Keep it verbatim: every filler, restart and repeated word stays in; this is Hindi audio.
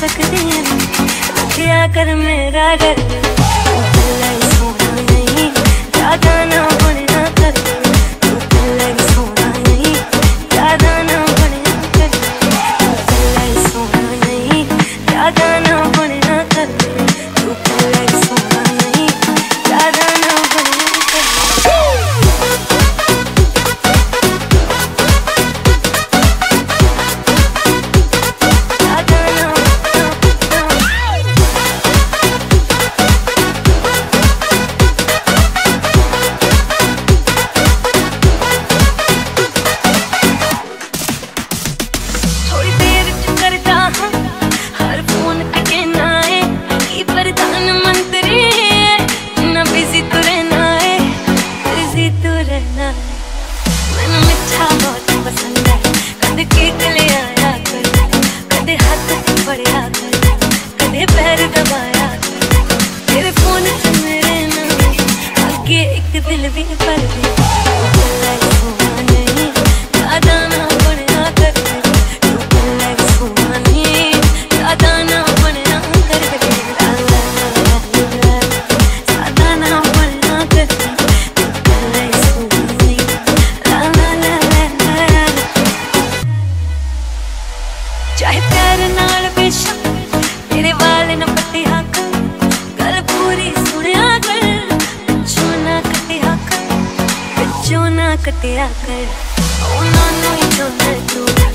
सकती रखिया कर मेरा डर कल्ला सोना नहीं ज्यादा ना बनना कर तू कल्ला सोना नहीं ज्यादा ना बनना कर कल्ला सोना नहीं ज्यादा ना बनना कर तू कल्ला सोना नहीं ज्यादा ना बनना कर कटिया कर ओ नानू ही चोना तू